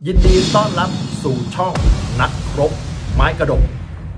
ยินดีต้อนรับสู่ช่องนักรบไม้กระดก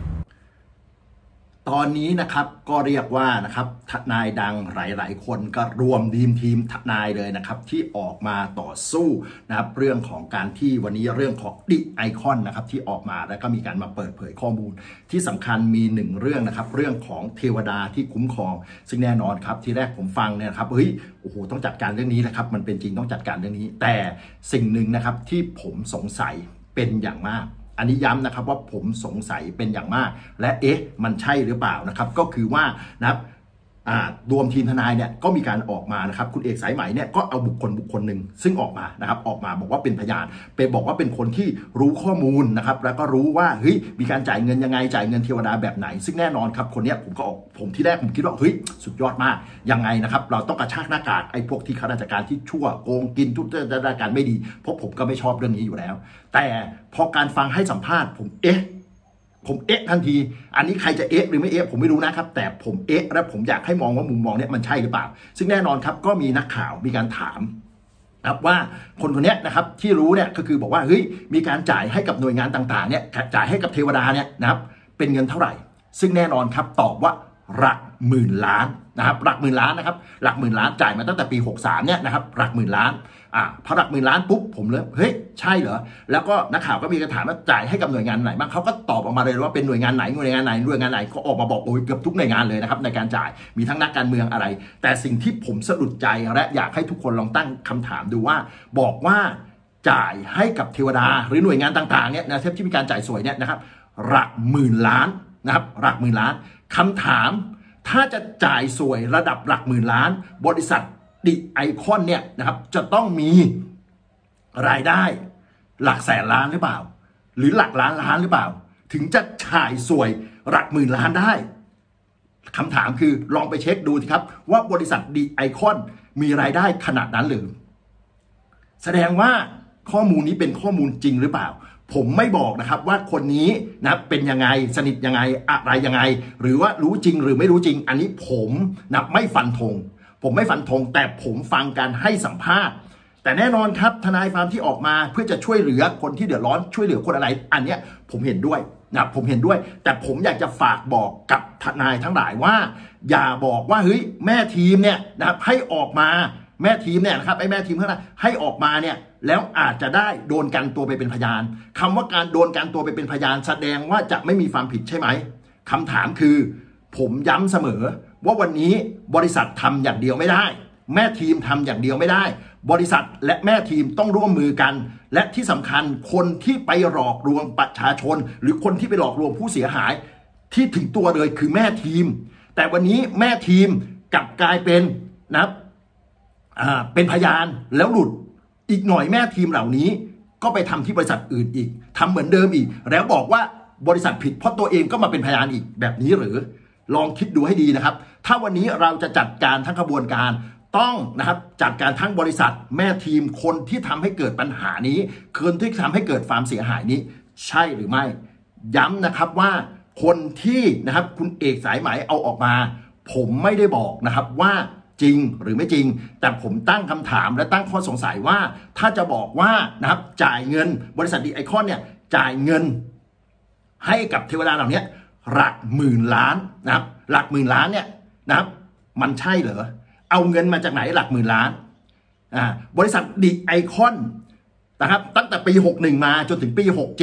ตอนนี้นะครับก็เรียกว่านะครับทนายดังหลายๆคนก็รวมทีมทนายเลยนะครับที่ออกมาต่อสู้นะครับเรื่องของการที่วันนี้เรื่องของดิไอคอนนะครับที่ออกมาแล้วก็มีการมาเปิดเผยข้อมูลที่สำคัญมีหนึ่งเรื่องนะครับเรื่องของเทวดาที่คุ้มครองซึ่งแน่นอนครับที่แรกผมฟังเนี่ยครับโอ้โหต้องจัดการเรื่องนี้นะครับมันเป็นจริงต้องจัดการเรื่องนี้แต่สิ่งหนึ่งนะครับที่ผมสงสัยเป็นอย่างมากอันนี้ย้ำนะครับว่าผมสงสัยเป็นอย่างมากและมันใช่หรือเปล่านะครับก็คือว่านะครับรวมทีมทนายเนี่ยก็มีการออกมานะครับคุณเอกสายไหมเนี่ยก็เอาบุคคลหนึ่งซึ่งออกมานะครับออกมาบอกว่าเป็นพยานไปบอกว่าเป็นคนที่รู้ข้อมูลนะครับแล้วก็รู้ว่ามีการจ่ายเงินยังไงจ่ายเงินเทวดาแบบไหนซึ่งแน่นอนครับคนนี้ผมที่แรกผมคิดว่าสุดยอดมากยังไงนะครับเราต้องกระชากหน้ากากไอ้พวกที่ข้าราชการที่ชั่วโกงกินทุจริตการไม่ดีเพราะผมก็ไม่ชอบเรื่องนี้อยู่แล้วแต่พอการฟังให้สัมภาษณ์ผมทันทีอันนี้ใครจะหรือไม่ผมไม่รู้นะครับแต่ผมและผมอยากให้มองว่ามุมมองเนี่ยมันใช่หรือเปล่าซึ่งแน่นอนครับก็มีนักข่าวมีการถามครับว่าคนนี้นะครับที่รู้เนี่ยก็คือบอกว่ามีการจ่ายให้กับหน่วยงานต่างๆเนี่ยจ่ายให้กับเทวดาเนี่ยนะครับเป็นเงินเท่าไหร่ซึ่งแน่นอนครับตอบว่าหลักหมื่นล้านนะครับหลักหมื่นล้านนะครับหลักหมื่นล้านจ่ายมาตั้งแต่ปี63เนี่ยนะครับหลักหมื่นล้านพอหลักหมื่นล้านปุ๊บผมเลยใช่เหรอแล้วก็นักข่าวก็มีการถามว่าจ่ายให้กับหน่วยงานไหนบ้างเขาก็ตอบออกมาเลยว่าเป็นหน่วยงานไหนก็ออกมาบอกเกือบทุกหน่วยงานเลยนะครับในการจ่ายมีทั้งนักการเมืองอะไรแต่สิ่งที่ผมสะดุดใจและอยากให้ทุกคนลองตั้งคำถามดูว่าบอกว่าจ่ายให้กับเทวดาหรือหน่วยงานต่างๆเนี่ยนะที่มีการจ่ายสวยเนี่ยนะครับหลักหมื่นล้านนะครับหลักหมื่นล้านคำถามถ้าจะจ่ายสวยระดับหลักหมื่นล้านบริษัทดิไอคอนเนี่ยนะครับจะต้องมีรายได้หลักแสนล้านหรือเปล่าหรือหลักล้านหรือเปล่าถึงจะจ่ายสวยหลักหมื่นล้านได้คำถามคือลองไปเช็คดูสิครับว่าบริษัทดิไอคอนมีรายได้ขนาดนั้นหรือแสดงว่าข้อมูลนี้เป็นข้อมูลจริงหรือเปล่าผมไม่บอกนะครับว่าคนนี้นะเป็นยังไงสนิทยังไงอะไรยังไงหรือว่ารู้จริงหรือไม่รู้จริงอันนี้ผมไม่ฟันธงแต่ผมฟังการให้สัมภาษณ์แต่แน่นอนครับทนายความที่ออกมาเพื่อจะช่วยเหลือคนที่เดือดร้อนช่วยเหลือคนอะไรอันเนี้ยผมเห็นด้วยแต่ผมอยากจะฝากบอกกับทนายทั้งหลายว่าอย่าบอกว่าแม่ทีมเนี่ยนะครับให้ออกมาแม่ทีมเนี่ยนะครับแม่ทีมข้างหน้าให้ออกมาเนี่ยแล้วอาจจะได้โดนกันตัวไปเป็นพยานคำว่าการโดนกันตัวไปเป็นพยานแสดงว่าจะไม่มีความผิดใช่ไหมคำถามคือผมย้ำเสมอว่าวันนี้บริษัททำอย่างเดียวไม่ได้แม่ทีมทำอย่างเดียวไม่ได้บริษัทและแม่ทีมต้องร่วมมือกันและที่สำคัญคนที่ไปหลอกลวงประชาชนหรือคนที่ไปหลอกลวงผู้เสียหายที่ถึงตัวเลยคือแม่ทีมแต่วันนี้แม่ทีมกลับกลายเป็นนะครับเป็นพยานแล้วหลุดอีกหน่อยแม่ทีมเหล่านี้ก็ไปทำที่บริษัทอื่นอีกทำเหมือนเดิมอีกแล้วบอกว่าบริษัทผิดเพราะตัวเองก็มาเป็นพยานอีกแบบนี้หรือลองคิดดูให้ดีนะครับถ้าวันนี้เราจะจัดการทั้งกระบวนการต้องนะครับจัดการทั้งบริษัทแม่ทีมคนที่ทำให้เกิดปัญหานี้คนที่ทำให้เกิดความเสียหายนี้ใช่หรือไม่ย้ำนะครับว่าคนที่นะครับคุณเอกสายไหมเอาออกมาผมไม่ได้บอกนะครับว่าจริงหรือไม่จริงแต่ผมตั้งคำถามและตั้งข้อสงสัยว่าถ้าจะบอกว่านะครับจ่ายเงินบริษัทดิไอคอนเนี่ยจ่ายเงินให้กับเทวดาเหล่านี้หลักหมื่นล้านนะครับหลักหมื่นล้านเนี่ยนะครับมันใช่เหรอเอาเงินมาจากไหนหลักหมื่นล้านบริษัทดิไอคอนนะครับตั้งแต่ปี61มาจนถึงปี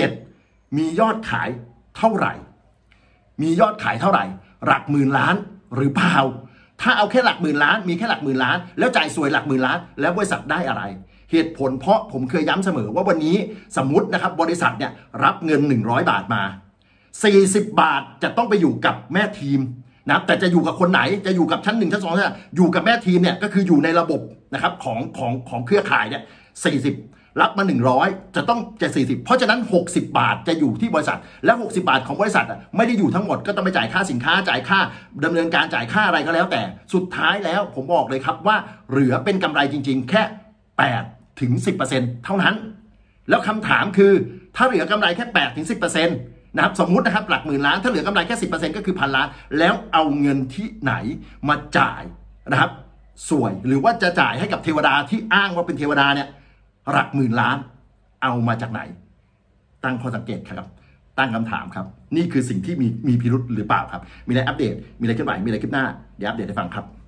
67มียอดขายเท่าไหร่หลักหมื่นล้านหรือเปล่าถ้าเอาแค่หลักหมื่นล้านมีแค่หลักหมื่นล้านแล้วจ่ายสวยหลักหมื่นล้านแล้วบริษัทได้อะไรเหตุผลเพราะผมเคยย้ำเสมอว่าวันนี้สมมุตินะครับบริษัทเนี่ยรับเงิน100 บาทมา40 บาทจะต้องไปอยู่กับแม่ทีมนะแต่จะอยู่กับคนไหนจะอยู่กับชั้น1ชั้น2อยู่กับแม่ทีมเนี่ยก็คืออยู่ในระบบนะครับของเครือข่ายเนี่ย40รับมา100จะต้องจะ40เพราะฉะนั้น60 บาทจะอยู่ที่บริษัทและ60 บาทของบริษัทไม่ได้อยู่ทั้งหมดก็ต้องไปจ่ายค่าสินค้าจ่ายค่าดำเนินการจ่ายค่าอะไรก็แล้วแต่สุดท้ายแล้วผมบอกเลยครับว่าเหลือเป็นกำไรจริงๆแค่8 ถึง 10% เท่านั้นแล้วคำถามคือถ้าเหลือกำไรแค่8 ถึง 10%นะครับสมมุตินะครับหลักหมื่นล้านถ้าเหลือกำไรแค่ 10% ก็คือ1,000 ล้านแล้วเอาเงินที่ไหนมาจ่ายนะครับสวยหรือว่าจะจ่ายให้กับเทวดาที่อ้างว่าเป็นเทวดาเนี่ยหลักหมื่นล้านเอามาจากไหนตั้งข้อสังเกตครับตั้งคำถามครับนี่คือสิ่งที่มีพิรุธหรือเปล่าครับมีอะไรอัปเดตมีอะไรเคลื่อนไหวมีอะไรคืบหน้าเดี๋ยวอัปเดตให้ฟังครับ